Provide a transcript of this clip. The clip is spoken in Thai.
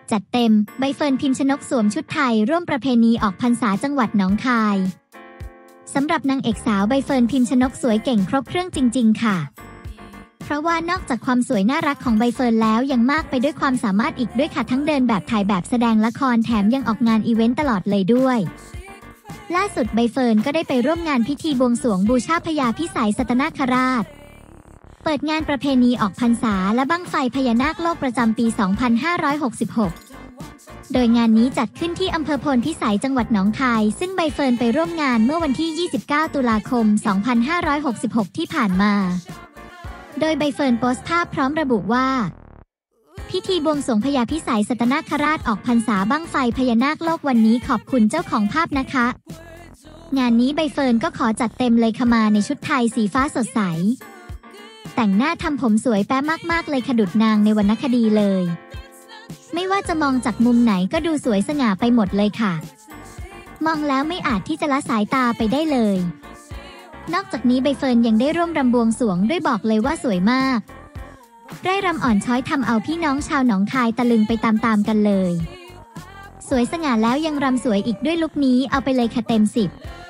จัดเต็มใบเฟิร์นพิมชนกสวมชุดไทยร่วมประเพณีออกพรรษาจังหวัดหนองคายสำหรับนางเอกสาวใบเฟิร์นพิมชนกสวยเก่งครบเครื่องจริงๆค่ะเพราะว่านอกจากความสวยน่ารักของใบเฟิร์นแล้วยังมากไปด้วยความสามารถอีกด้วยค่ะทั้งเดินแบบถ่ายแบบแสดงละครแถมยังออกงานอีเวนต์ตลอดเลยด้วยล่าสุดใบเฟิร์นก็ได้ไปร่วมงานพิธีบวงสรวงบูชาพญาพิสัยสัตนคราชเปิดงานประเพณีออกพรรษาและบั้งไฟพญานาคโลกประจำปี 2566 โดยงานนี้จัดขึ้นที่อำเภอโพนพิสัยจังหวัดหนองคายซึ่งใบเฟิร์นไปร่วมงานเมื่อวันที่ 29 ตุลาคม 2566 ที่ผ่านมาโดยใบเฟิร์นโพสต์ภาพพร้อมระบุว่าพิธีบวงสรวงพญาพิสัยสัตนคราชออกพรรษาบั้งไฟพญานาคโลกวันนี้ขอบคุณเจ้าของภาพนะคะงานนี้ใบเฟิร์นก็ขอจัดเต็มเลยค่ะมาในชุดไทยสีฟ้าสดใสแต่งหน้าทำผมสวยแป๊ะมากๆเลยค่ะดุจนางในวรรณคดีเลยไม่ว่าจะมองจากมุมไหนก็ดูสวยสง่าไปหมดเลยค่ะมองแล้วไม่อาจที่จะละสายตาไปได้เลยนอกจากนี้ใบเฟิร์นยังได้ร่วมรำบวงสรวงด้วยบอกเลยว่าสวยมากไร่รำอ่อนช้อยทำเอาพี่น้องชาวหนองคายตะลึงไปตามๆกันเลยสวยสง่าแล้วยังรำสวยอีกด้วยลุคนี้เอาไปเลยค่ะเต็ม 10